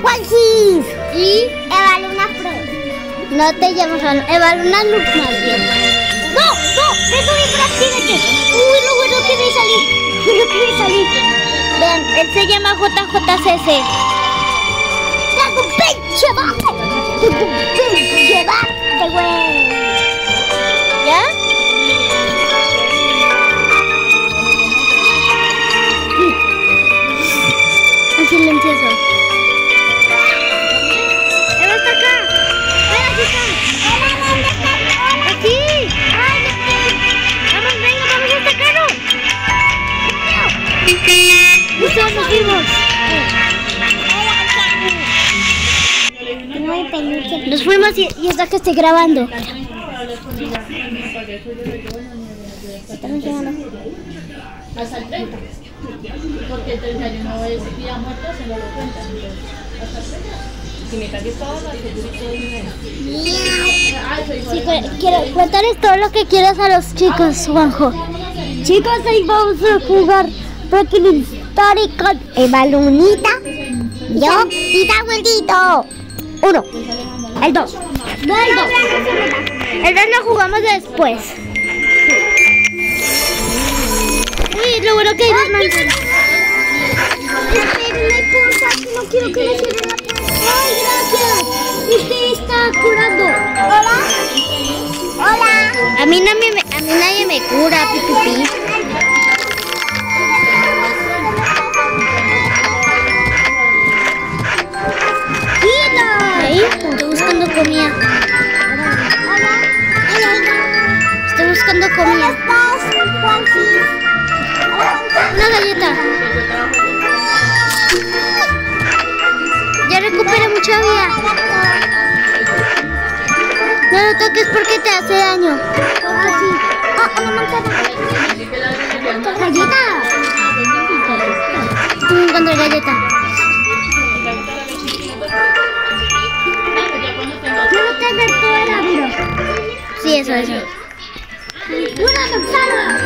Juanjis. Y Eva Luna Pro. no te llamas Eva Luna Luz más bien. No, dejo mi practícate. Uy, lo bueno que me salí. Vean, él se llama JJCC. Tengo un pinche bate, güey. ¿Ya? Es silencioso. Eva está acá. Ven, aquí está. ¿Dónde está? Aquí. Ay, no sé. Vamos, venga, vamos a sacarlo. Listo, nos fuimos. No hay peluche. Nos fuimos y hasta que estoy grabando. Estamos llegando. Hasta el 30, porque el 31 es día muerto, se no lo cuentan, entonces hasta el 30. Si me cagué todas las Sí, quiero cuéntales todo lo que quieras a los chicos, Juanjo. Chicos, hoy vamos a jugar Breaking Story con Eva Lunita, yo y Samuelito. 1. El 2. No, el 2. El 2 lo jugamos después. Uy, lo bueno que hay dos manzanas. Espérenme, porfa, que no quiero que me cierren la puerta. Ay, gracias. Usted está curando. Hola. A mí nadie me cura, pipipi. Ahí, estoy buscando comida. Estoy buscando comida. ¿Estás, Juanjis? Una galleta. Ya recuperé mucha vida. No lo toques porque te hace daño. Una manzana. ¡Galleta! Encontré galleta. Quiero tener toda la vida. Sí, eso. ¡Una manzana!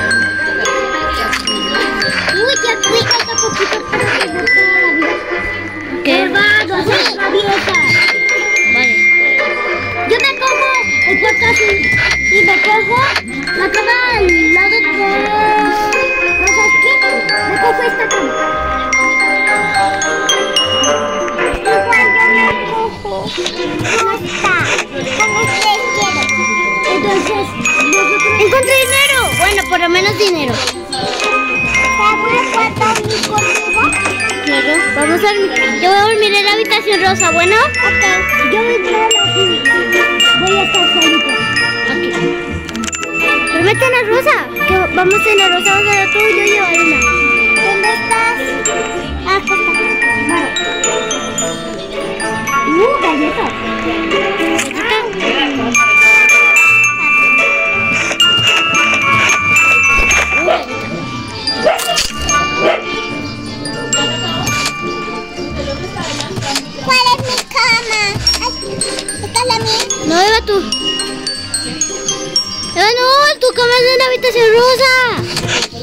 Uy, qué rico este poquito para tener toda la vida. ¿Qué? ¡Malvado, así rabieta! Vale. Yo me cojo el cuarto así y me cojo la cama al lado de... ¿No sabes qué? Me cojo esta cama. Igual yo me cojo. ¿Cómo está? ¿Cómo ustedes quieren? Entonces, nosotros... Encontré dinero. Bueno, por lo menos dinero. ¿Sabes cuánto mi conmigo? Claro. Vamos a dormir. Yo voy a dormir en la habitación rosa, ¿bueno? Ok, yo voy a estar solita. Duérmete en la rosa. Que vamos en la rosa, vamos a ver tú y yo y Eva Luna. ¿Dónde estás? Ah, acá está. Galleta. ¿Cuál es mi cama? Ay, ¿esta es la mía? No, Eva, tú. Eva, no, tu cama es en la habitación rosa.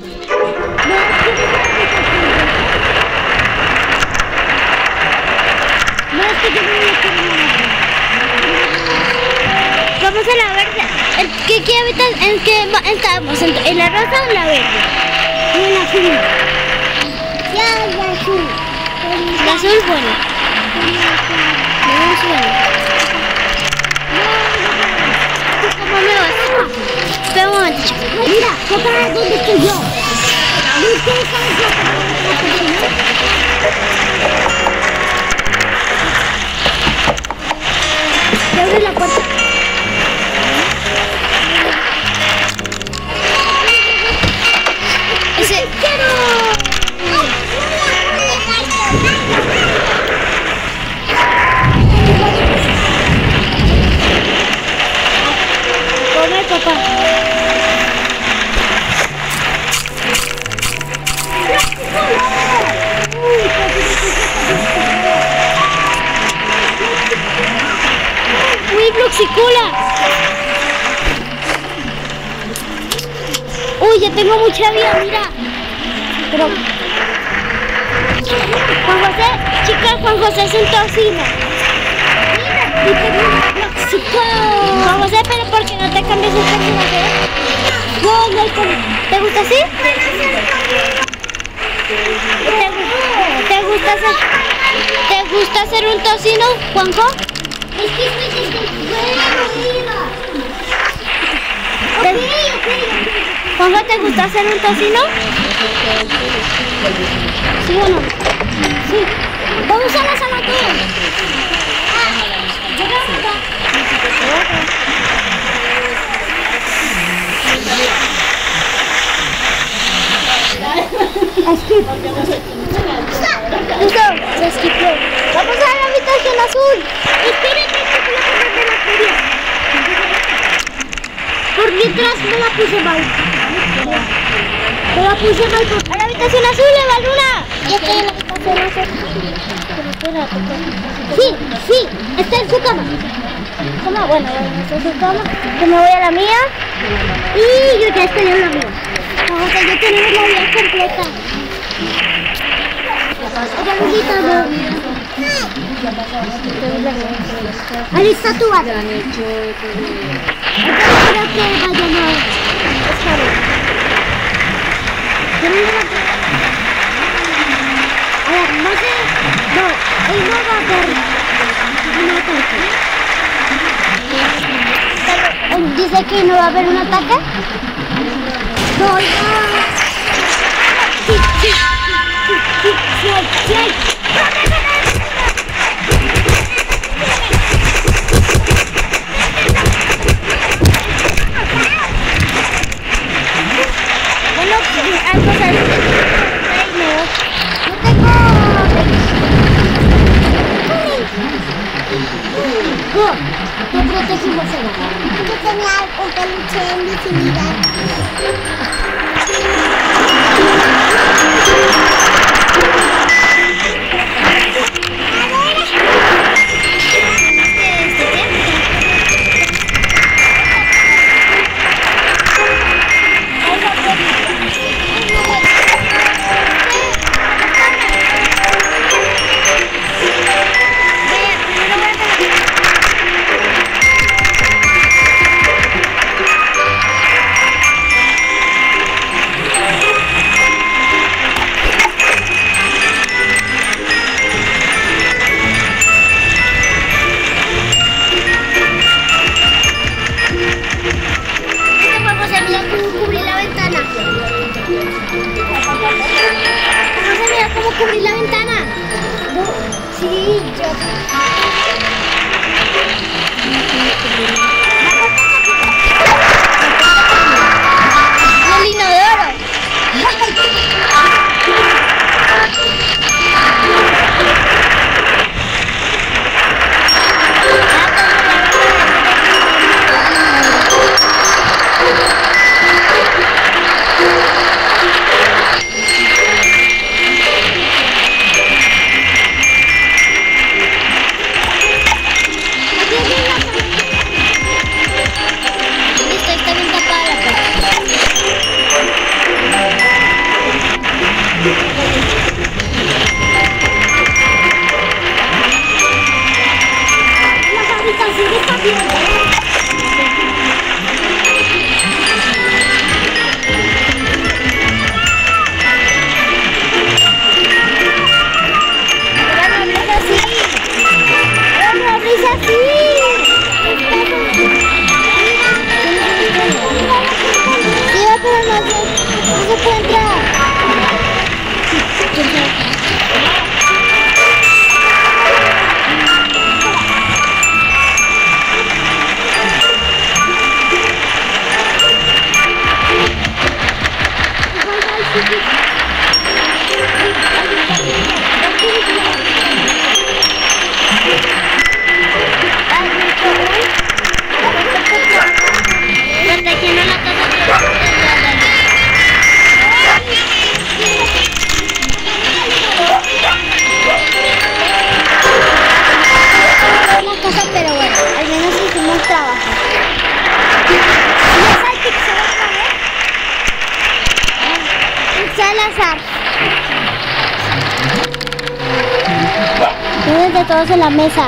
No, es que yo no voy a quedar. Vamos a la verde. ¿Qué habitas? ¿En qué estamos? ¿En la rosa o en la verde? En la azul. Ya, la azul. La azul, bueno. Vamos a ¿Cómo me vas? Espera un momento, chico. Mira, papá, ¿dónde estoy yo? ¿Ustedes saben ¿Te abres la puerta? Ese... Come, papá. ¡Uy, Bloxicula! ¡Uy, ya tengo mucha vida, mira! Pero... Juan José, Chicas, Juan José es un tocino. Juan José, pero ¿por qué no te cambias el personaje? No, no hay como. ¿Te gusta así? ¿Te gusta hacer un tocino, Juanjo? Es que Juanjo, ¿te gusta hacer un tocino? ¿Sí o no? Sí. Vamos a la sala todos. Skip. Listo, se esquipó. Vamos a la habitación azul. espérate, que te la pongas de la feria. Por mientras me la puse mal. Me la puse mal. A la habitación azul, Eva Luna. Ya estoy en la habitación azul. Sí, sí, está en su cama. ¿Cómo? Bueno, está en su cama. Yo me voy a la mía. Y yo ya estoy en la mía. Vamos a ya tenemos la vida completa. Ahorita no. Ahí está tu bata. Creo que vaya no. A ver, no sé. No, él no va a ver un ataque. Él dice que no va a haber un ataque. No, no. Sí, sí, sí, sí, sí, sí. Bueno, algo se Te protegimos el hogar. Yo tenía un peluche de invisibilidad. Cubrir la ventana. No, sí, yo. El inodoro. entre todos en la mesa.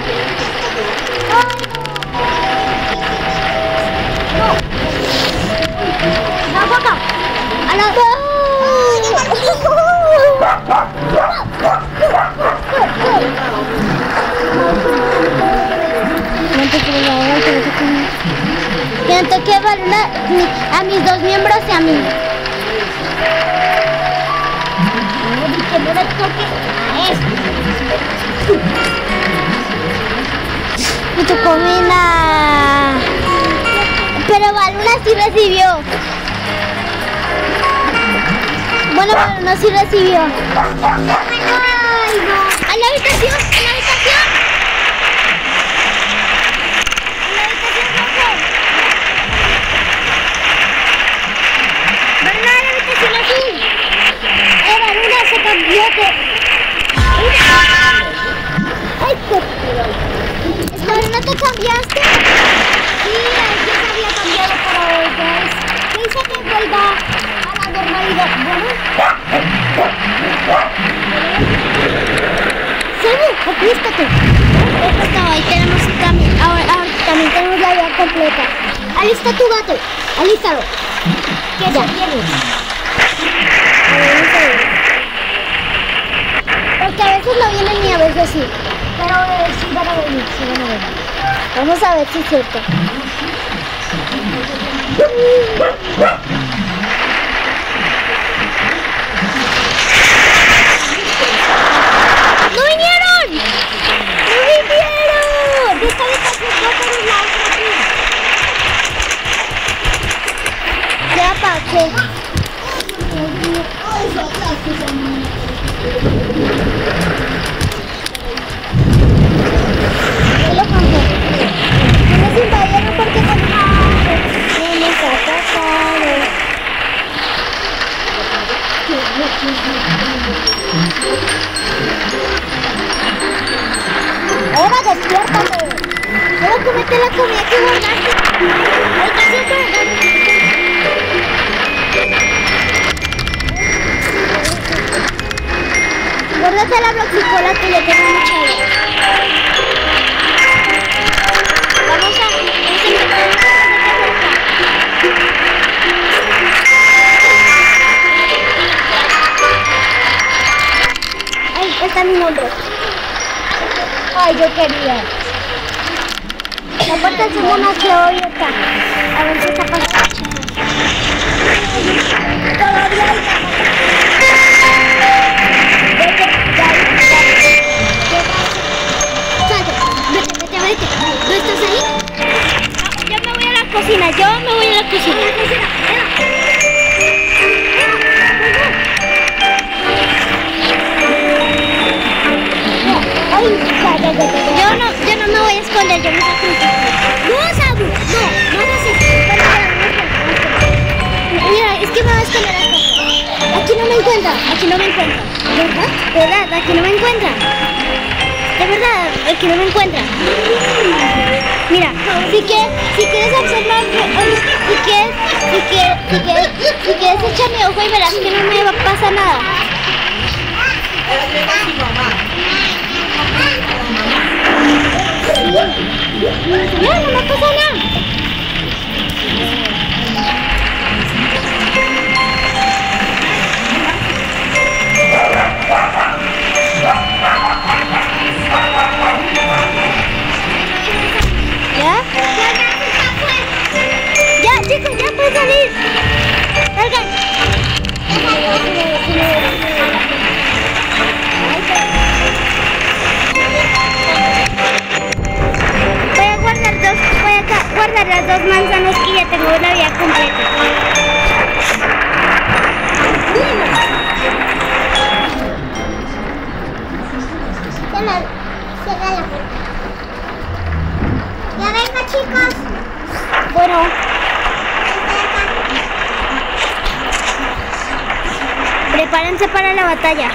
¡No, papá! ¡A la... Que no toque a mis dos miembros y a mí. Que no le toque a esto. Y tu comida. Pero Baluna sí recibió. Bueno, Baluna sí recibió. Ay, no. ¿A la habitación? ¿A la habitación? Se cambió de... ¡Ay, qué... ¿No te cambiaste? Sí, yo se había cambiado para hoy, guys. ¿Qué dice que vuelva a la normalidad? Bueno. Samu, acuéstate. Perfecto, ahí tenemos también, ahora también tenemos la vida completa. Alista tu gato, alístalo. ¿Qué se quiere? Porque a veces no vienen y a veces sí. Pero sí van a venir, sí van a venir. Vamos a ver si es cierto. ¡No vinieron! ¡No vinieron! Esta habitación no por un lado aquí. Ya pasé. Lo cambié. No nos invadieron porque no nos atacaron. Ahora despiértate. Solo comete la comida que guardaste. Hay que hacer guárdate la bloxicola que yo tengo mucha agua. Vamos a Ay, está mi nombre. Ay, yo quería. La puerta es una que hoy está. A ver si está pasando. Todavía hay vete. ¿No estás ahí? No, yo me voy a la cocina, Yo no me voy a esconder, yo me sacrifico. No, Sabu, no hagas eso. Mira, es que me voy a esconder acá. Aquí no me encuentra. ¿Verdad? Aquí no me encuentra. De verdad, aquí no me encuentra. Mira, si quieres observar, si quieres echar mi ojo y verás que no me pasa nada. No me pasa nada. ¿Ya? Ya, chicos, ya pueden salir. Salgan. Voy a guardar las dos manzanas y ya tengo la vida completa. Cierra la puerta. Ya venga, chicos. Bueno. Prepárense para la batalla.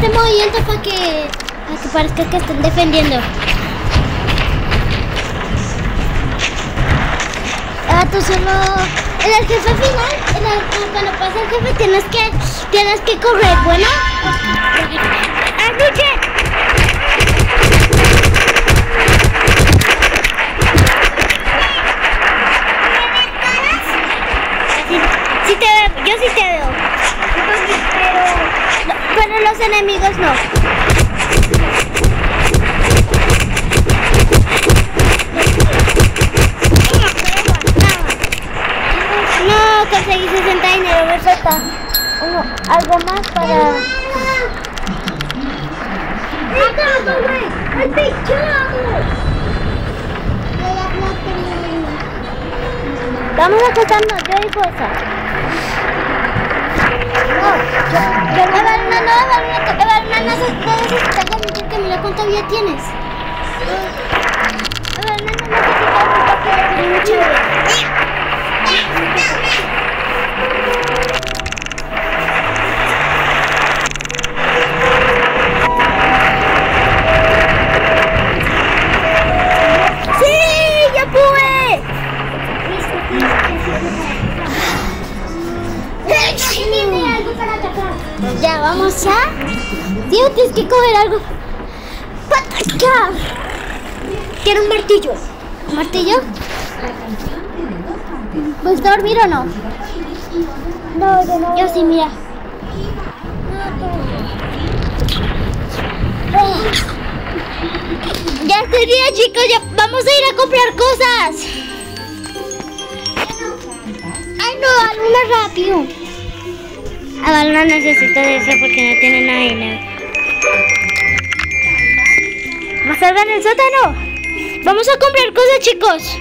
este movimiento para que parezca que estén defendiendo. Tú solo en el jefe final, cuando pasa el jefe tienes que correr, ¿bueno? ¡Anuche! Sí te veo, yo sí te veo. Pero los enemigos no. No, conseguí 60 dinero, me falta algo más para... Vamos a acostarnos, yo digo esa. Evaluna, no necesitas admitir que mira cuánta vida tienes. Evaluna, no necesitas porque tienes mucha vida. Ya, vamos ya. Tío, tienes que coger algo para atacar. Quiero un martillo. ¿Un martillo? ¿Puedes dormir o no? No, yo no. Yo sí, mira. Ya sería, chicos, ya vamos a ir a comprar cosas. Ay, no, Evaluna, rápido. Evaluna necesita de eso porque no tiene nada de dinero. ¿Más tarde en el sótano? Vamos a comprar cosas, chicos.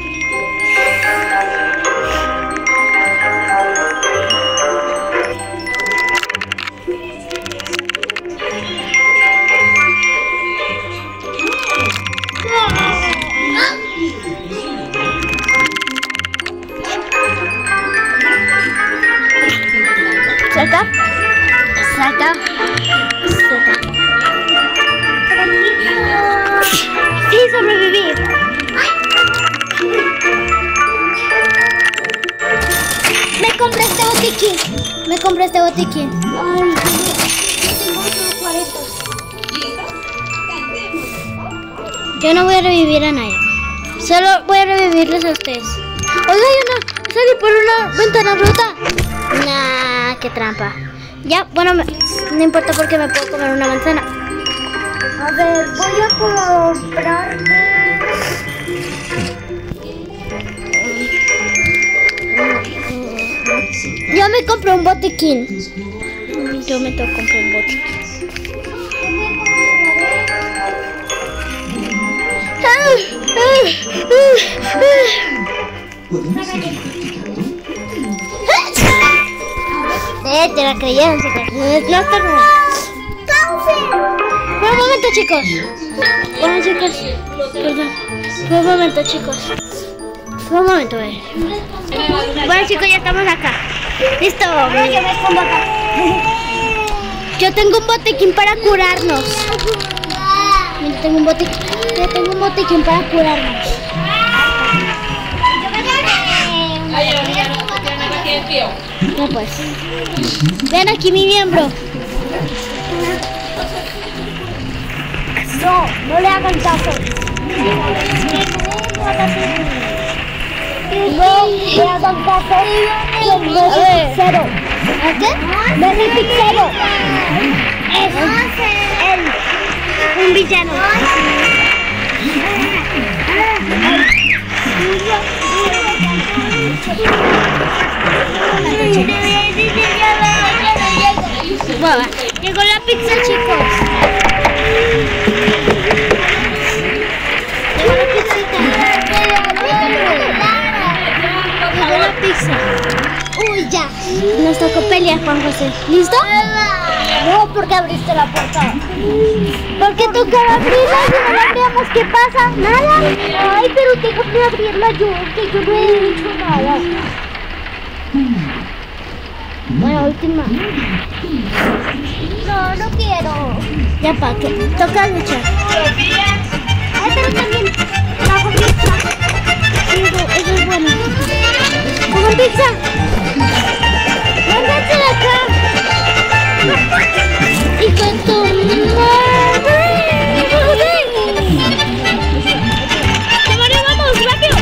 Salta. Salta. Salta. Sí, sobreviví. Me compré este botiquín. Ay, yo no voy a revivir a nadie. Solo voy a revivirles a ustedes. Oiga, yo salí por una ventana rota. Nah, qué trampa. Ya, bueno, no importa porque me puedo comer una manzana. A ver, voy a comprarme... Yo me compré un botiquín. Yo me tengo que comprar un botiquín. Te la creyeron, chicos. No está bien. Un momento, chicos. Bueno, chicos. Perdón. Un momento, chicos. Un momento, Bueno, chicos, ya estamos acá. Listo. Yo tengo un botiquín para curarnos. Mira, tengo un botiquín para curarnos. No, pues. Ven aquí mi miembro. No le hagan caso. No le hagan caso. Cero. ¿A qué? Benefic Zero. Es un villano. Bueno, llegó la pizza, chicos. Llegó la pizzita. Llegó la pizza. Uy, ya. Nos tocó pelear, Juan José. ¿Listo? No, porque abriste la puerta. Porque tocaba abrirla y no la abríamos. ¿Qué pasa? ¿Nada? Ay, pero tengo que abrirla yo, que yo no he hecho nada. Bueno, última. No, no quiero. Ya pa' que toca luchar. Ay, pero también bajo pizza. Sí, eso es bueno. ¡Cojan pizza! ¡Mándate de acá! ¡Y con tu madre! ¡Se Mario, vamos! ¡Rápido!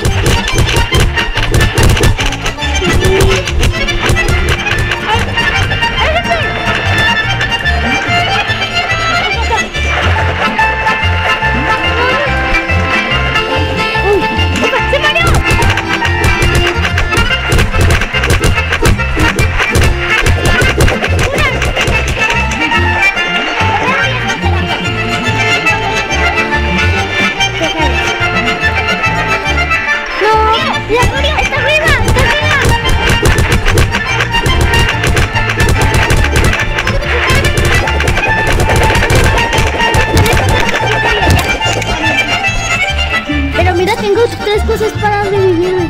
Tengo 3 cosas para revivir.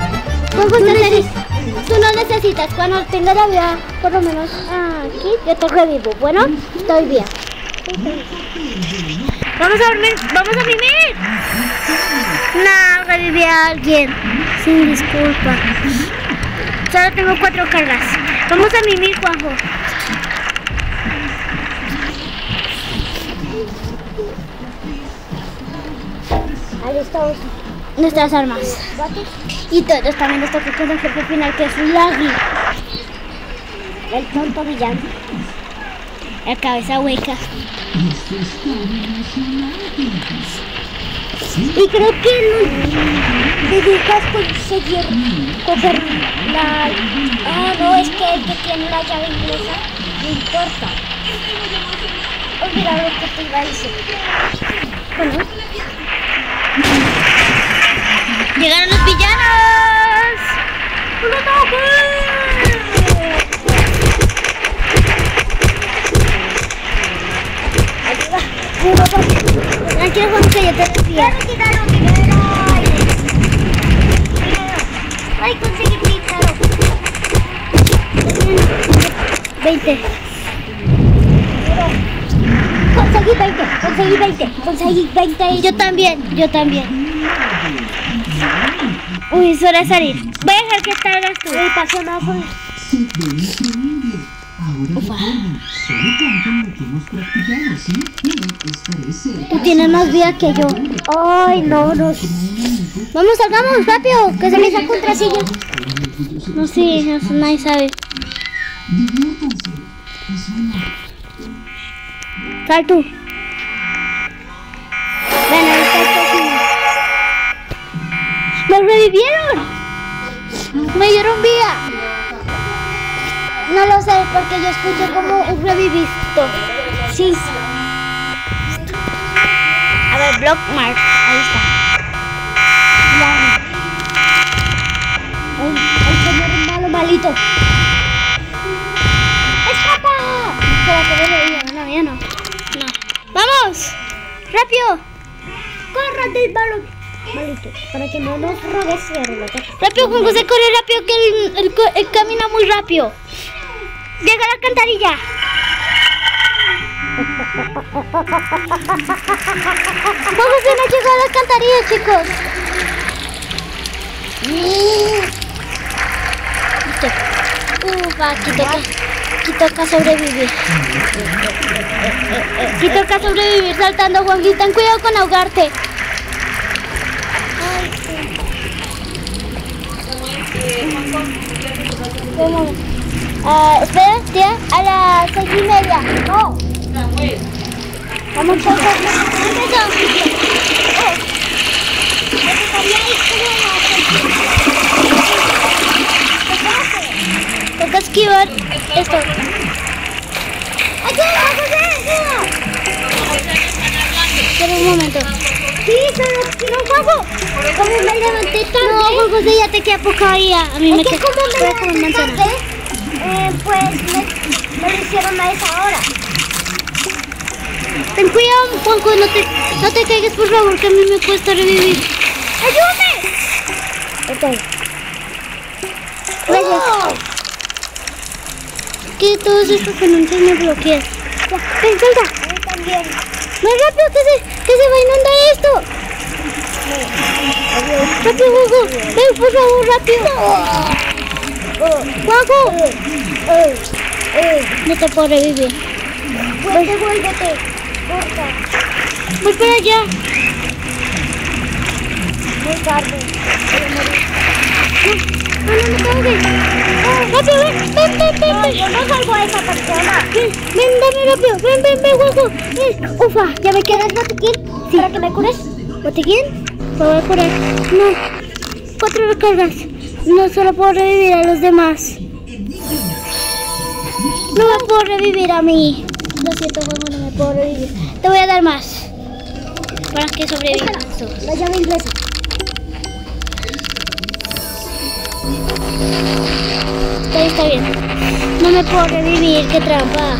Tú no necesitas. Cuando tenga la vida, por lo menos aquí, yo te revivo. Bueno, estoy bien. Vamos a dormir. Vamos a vivir. No, reviví a alguien. Sin disculpa. Solo tengo 4 cargas. Vamos a mimir, Juanjo. Ahí estamos. Nuestras armas. Y todos también nos toca con el jefe final, que es Larry. El tonto villano. La cabeza hueca. Y creo que le dejas conseguir coger la... Ah, no, es que el que tiene la llave inglesa no importa. Olvida lo que te iba a decir. Bueno. ¡Llegaron los villanos! ¡Un ataque! Tranquilo, Juan, que yo te decía. Quítalo, dinero. Ay, conseguí dinero. 20. Conseguí 20. Yo también. Uy, es hora de salir. Voy a dejar que salgas tú. Pasó nada. Se ve increíble. Ahora recuerden, solo canten lo que hemos practicado, ¿sí? Esta es Tú tienes más vida que yo. Ay, no. Vamos, salgamos, rápido, que se me esa contrasilla. No, sí, eso nadie sabe. Diviértanse. Es bueno. Sal tú. Ven, ahí está el cocina. ¡Me revivieron! ¡Me dieron vida! No lo sé, porque yo escuché como un revivisto. Sí. A ver, Block Mark. Ahí está. El señor malito. ¡Escapa! Espera, que no, ya no. ¡Vamos! ¡Rápido! ¡Córrete, malito! Para que no nos robes cierre. Rápido, Juan José, corre rápido, que él camina muy rápido. Llega a la alcantarilla. Juan José no llegó a la alcantarilla, chicos. Aquí toca sobrevivir. Aquí toca sobrevivir saltando, Juanji. Ten cuidado con ahogarte. Espera, tía, a las 6:30. No. Vamos a toca esquivar esto. ¡Ayuda! Espera un momento. Sí, pero no juego. Como me levanté tarde. No, Juan José, ya te queda poca vida. A mí me queda como me como levanté manzana. tarde, pues me lo hicieron a esa hora. Ten cuidado, Juanjo, no te caigas, por favor, que a mí me cuesta revivir. ¡Ayúdame! Ok. Gracias. Que todo eso es porque nunca me bloqueas. Ven, salta. También. Más rápido que se va a inundar esto. Rápido, Juanjo. Ven, por favor, rápido. Juanjo. No te puedo revivir. Vuélvete. Corta. Voy para allá. Muy tarde. No tengo que ir. Rápido, ven. No, yo no salgo a esa persona. Ven, dame rápido. Ven, Juanjo. Ufa, ¿ya me quedas botiquín? Sí. ¿Para que me cures? ¿Botiquín? Me voy a curar. No. 4 recargas. No solo puedo revivir a los demás. No me puedo revivir a mí. Lo siento, Juanjo, no me puedo revivir. Te voy a dar más. Para que sobrevivas tú. La llave inglesa. Está bien. No me puedo revivir, qué trampa.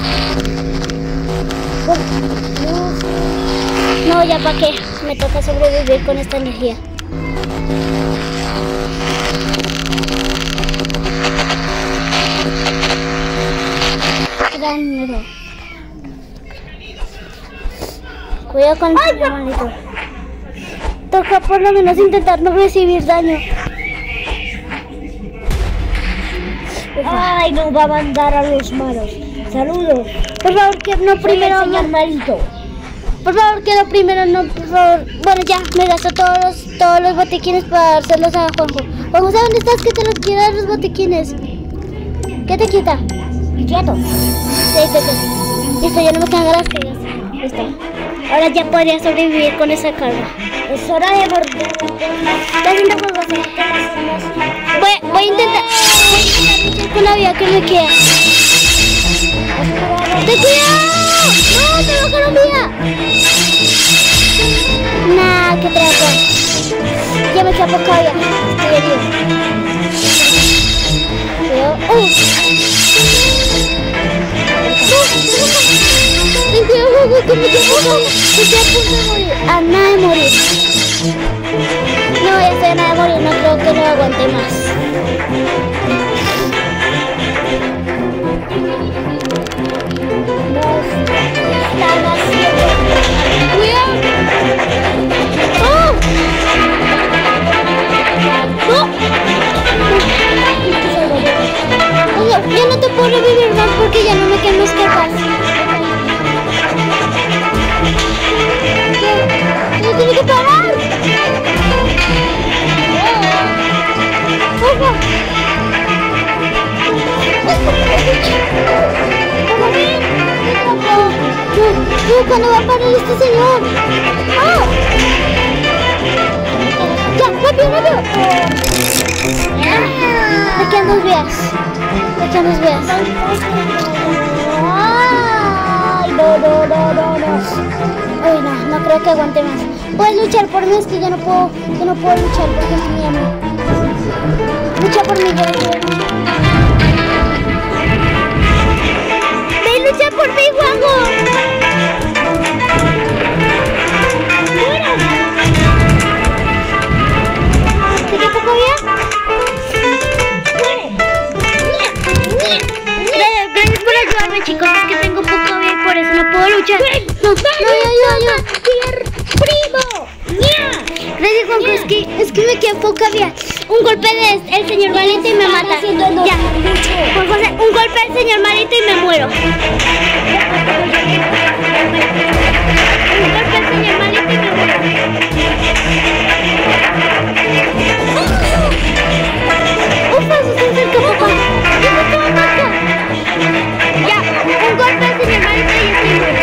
No, ya para qué. Me toca sobrevivir con esta energía. Gran error. Cuidado con el maldito. Toca por lo menos intentar no recibir daño. Ay, nos va a mandar a los malos. Saludos. Por favor, que no primero. Señor Marito. Por favor, que lo primero no, por favor. Bueno, ya, me gasto todos los botiquines para dárselos a Juanjo. Juanjo, ¿sabes dónde estás? Que te los quiero dar los botiquines. ¿Qué te quita? Quieto. Sí. Listo, ya no me quedan las caídas. Listo. Ahora ya podría sobrevivir con esa carga. Es hora de morder. Está haciendo juego, sí. Voy a intentar luchar con la vida que me queda. ¡Ten cuidado! ¡No, te bajaron vida! Nah, qué trampa. Ya me queda poca vida. Estoy herido. Cuidado. Ten cuidado, que me queda poca vida. Estoy a punto de morir. A nada de morir. No, ya estoy a nada de morir. No creo que no aguante más. ¡Cuidado! ¡Oh! ¡No! Oye, ya no te puedo revivir más porque ya no me quedan más cargas. ¡No tiene que parar! ¡Ojo! ¿Cuándo va a parar este señor? ¡Oh! ¡Ya! ¡Rápido! Me quedan 2 vías. Ay, no. Uy, no creo que aguante más. Puedes luchar por mí, es que yo no puedo luchar porque es mi amo. Lucha por mí, yo. ¡Ven, lucha por mí, Juanjo! ¿Qué poco vida? Gracias por ayudarme, chicos. Es que tengo poca vida y por eso no puedo luchar. No, ¡Primo! Gracias, Juanjo. Es que me queda poca vida. Un golpe del señor Malito y me mata. Ya. Juan José, un golpe del señor Malito y me muero. Un golpe del señor Malito y me muero. ¡Ufa! ¡Se acerca, papá! Ya, un golpe del señor Malito y yo estoy muerto.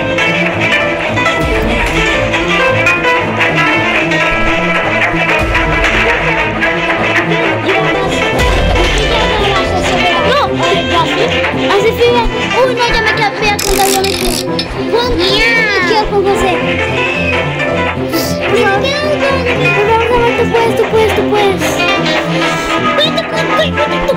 Así fue. Uy, no, ya me quedé fea con la violencia. Juan, me quedo con José. Por favor, tú puedes. Vete, tú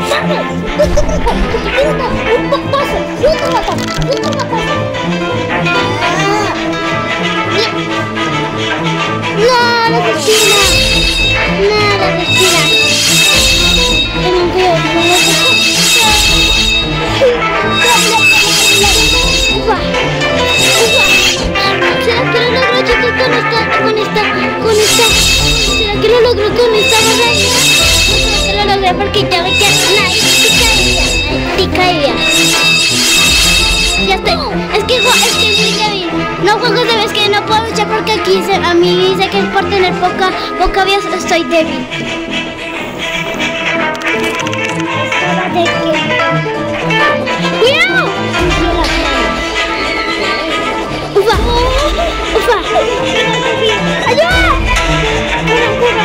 la destino. Tengo que porque aquí a mí dice que es por tener poca vida estoy débil. ¡Cuidado! ¡Ufa! ¡Ufa! ¡Ayuda! ¡Corran!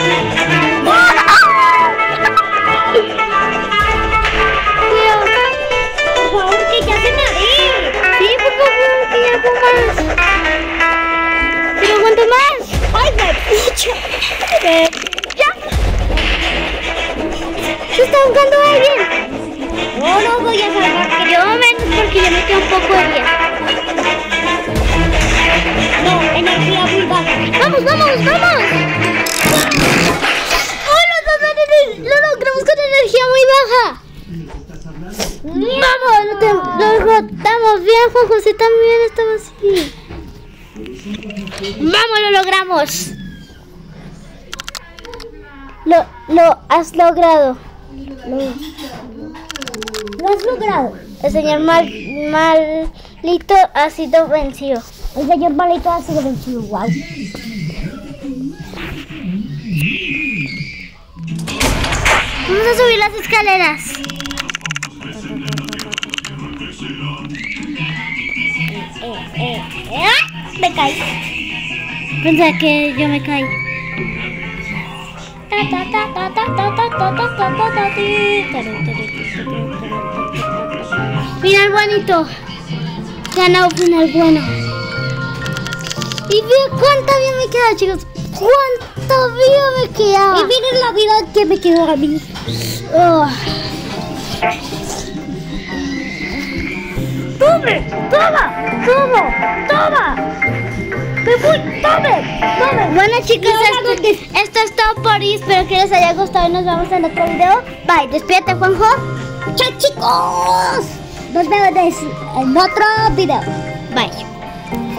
Cuidado. Por favor, que ya se nadie. Sí, por favor, que ya hago más. Pero aguanto más. ¡Ay, me pucha! ¡Ya! ¡Se está ahogando alguien! No voy a salvar, que yo menos porque yo me quedo un poco de vida. No, energía muy baja. ¡Vamos! ¡Oh, lo logramos con energía muy baja! ¡Vamos! Lo derrotamos bien, Juan José también estaba así. ¡Vamos, lo logramos! Lo has logrado. Lo has logrado. El señor malito ha sido vencido. El señor malito ha sido vencido. Wow. Vamos a subir las escaleras. Me caí. Pensé que yo me caí. Final bonito. Ganado final bueno. Y miren cuánta vida me queda, chicos. Cuánta vida me queda. Y miren la vida que me quedó a mí. ¡Tome! ¡Toma! Bueno, chicos, esto es todo por hoy. Espero que les haya gustado y nos vemos en otro video. Bye, despídete, Juanjo. ¡Chao, chicos! Nos vemos en otro video. Bye.